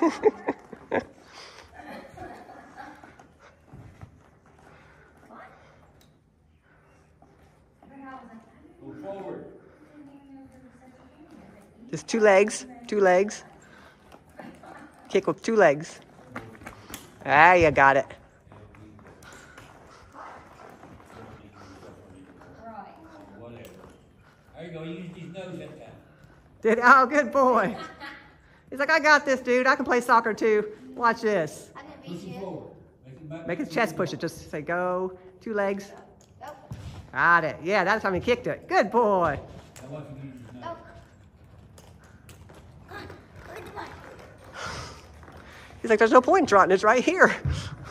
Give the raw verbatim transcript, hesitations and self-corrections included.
Just two legs, two legs. Kick with two legs. Ah, you got it. There you go, use his nose that time. Did, oh, good boy. He's like, I got this, dude. I can play soccer too. Watch this. I'm gonna Push beat him you. forward. Make him back. Make his chest push it. Just say go. Two legs. Go. Got it. Yeah, that's how he kicked it. Good boy. Now watch him use his nose. Go. Come on. Good boy. He's like, there's no point in trotting. It's right here.